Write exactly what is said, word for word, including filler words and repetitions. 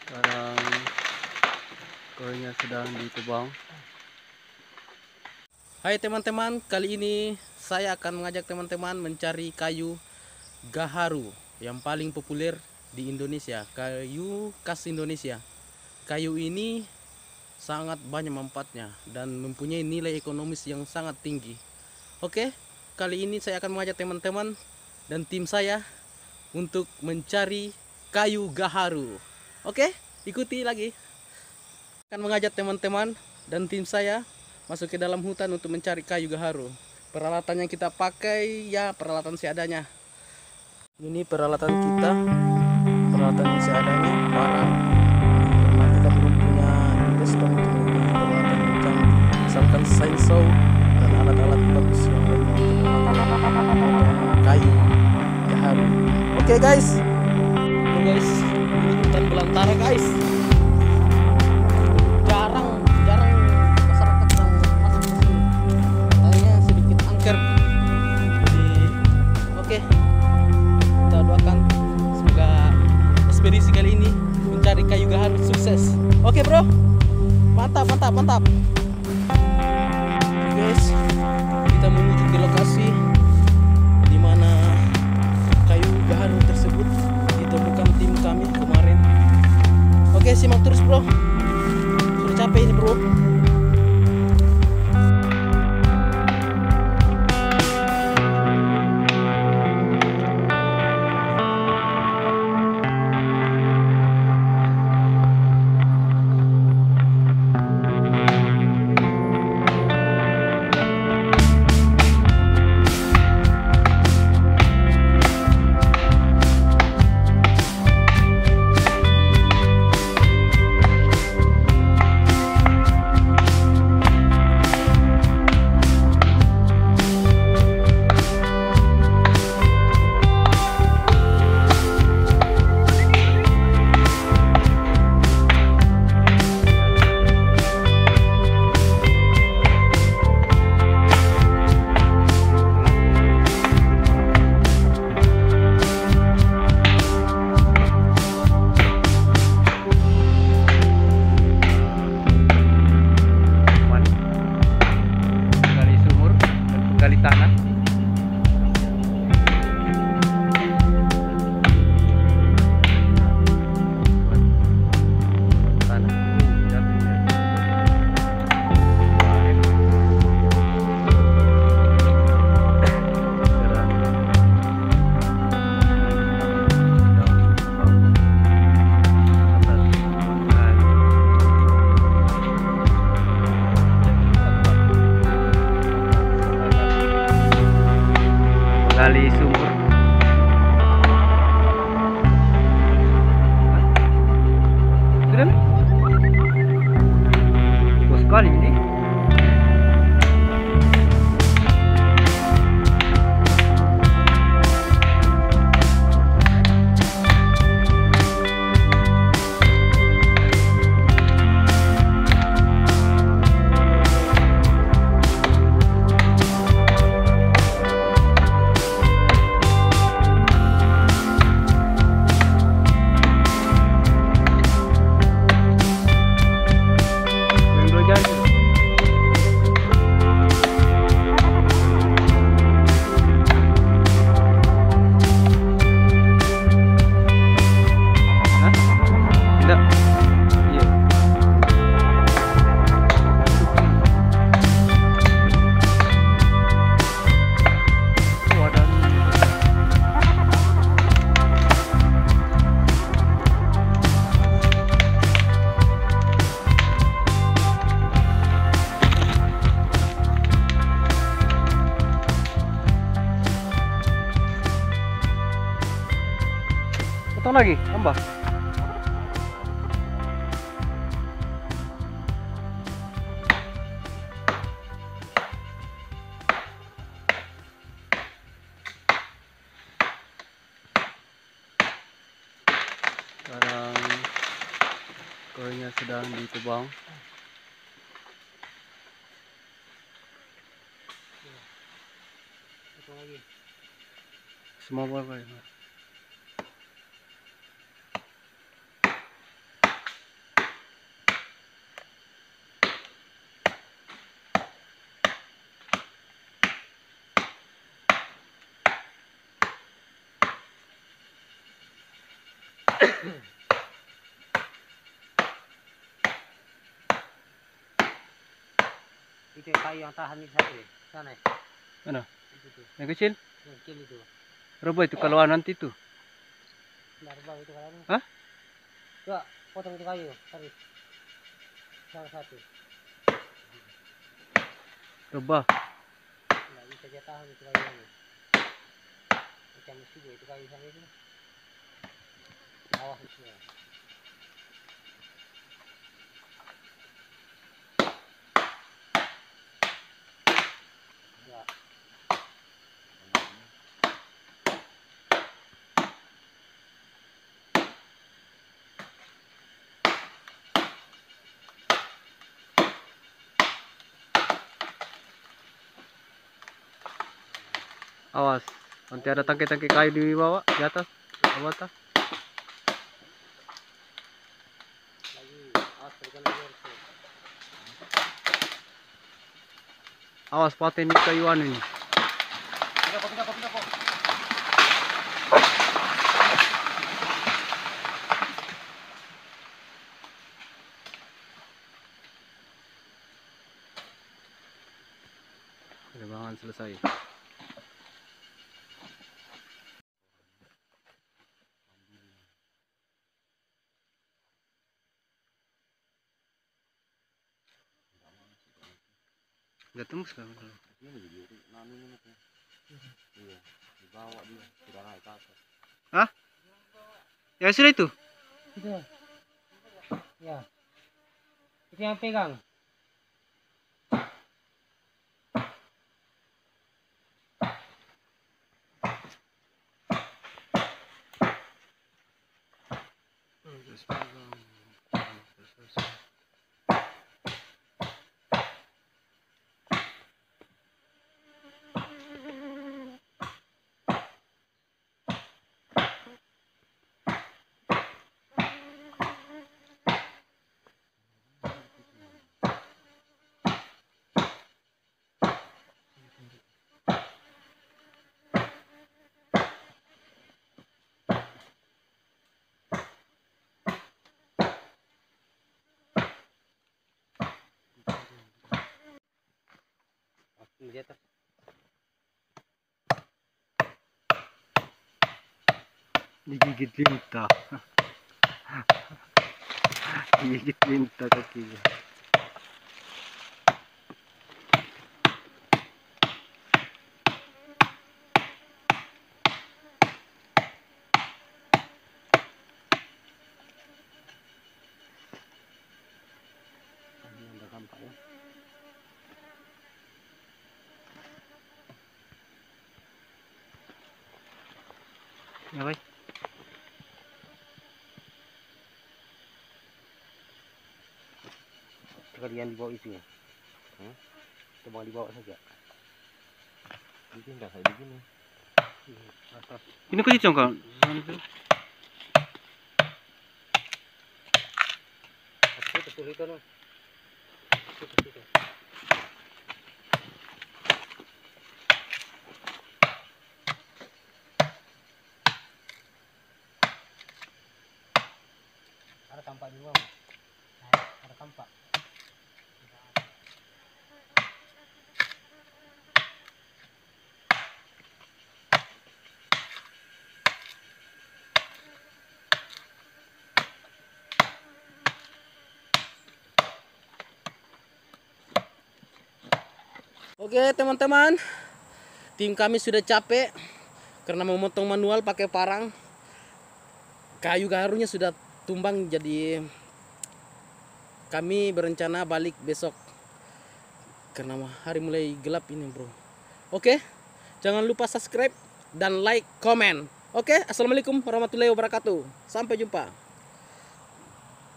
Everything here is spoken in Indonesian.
Sekarang koinnya sedang ditebang. Hai teman-teman, kali ini saya akan mengajak teman-teman mencari kayu gaharu yang paling populer di Indonesia, kayu khas Indonesia. Kayu ini sangat banyak manfaatnya dan mempunyai nilai ekonomis yang sangat tinggi. Oke, kali ini saya akan mengajak teman-teman dan tim saya untuk mencari kayu gaharu. Oke, ikuti lagi. Akan mengajak teman-teman dan tim saya masuk ke dalam hutan untuk mencari kayu gaharu. Peralatan yang kita pakai ya peralatan seadanya. Ini peralatan kita, peralatan yang seadanya, parang, karena kita belum punya investor untuk membeli peralatan yang canggih, misalkan chainsaw dan alat-alat bagus yang lainnya untuk memotong kayu gaharu. Oke guys, Oke guys, ini hutan belantara guys. Jarang, jarang masyarakat yang masuk ke sini. Katanya sedikit angker. Jadi, oke, kita doakan semoga ekspedisi kali ini mencari kayu gaharu sukses. Oke bro, mantap, mantap, mantap. Oke guys, kita menuju ke lokasi di mana kayu gaharu tersebut ditemukan tim kami kemarin. Oke, simak terus bro. Sudah capek ini bro. Gali tanah. Gali sumur. Sudah? Bos sekali ini. Potong lagi, tambah. Sekarang koinnya sedang ditebang. Semua apa ya? Itu kayu yang tahan itu satu ya. Sana ya. Mana? Itu tuh. Yang kecil? Yang kecil itu. Berapa itu kalau nanti tuh? Narba itu kan. Hah? Coba potong itu kayu, tarik. Salah satu. Rebah. Nggak bisa dia tahan itu kayunya. Macam mesti itu kayu sana itu. Awas itu ya. Ya. Awas. Nanti ada tangki-tangki kayu di bawah, di atas, bawah atas. Lagi awas berikan lagi harus. Awas paten ini kayuan ini. Pindah kok, pindah kok, pindah kok. Penerbangan selesai. Udah tembus kan? Ini jadi nanu ini tuh. Iya, dibawa dia, sudah naik ke atas. Hah? Ya sudah itu. Itu. Ya. Itu yang pegang. Di atas. Digigit lintah. Digigit lintah kakinya. Ini udah gampang ya. Ya baik. Sekalian dibawa itu ya. Hmm? Coba dibawa saja. Ini enggak kayak begini. Atas. Ini kok dicong kan? Itu betul itu no. Itu itu. Ada tampak juga. Ada tampak. Oke teman-teman, tim kami sudah capek karena memotong manual pakai parang. Kayu gaharunya sudah tumbang, jadi kami berencana balik besok karena hari mulai gelap ini bro. Oke, jangan lupa subscribe dan like, komen. Oke, assalamualaikum warahmatullahi wabarakatuh. Sampai jumpa.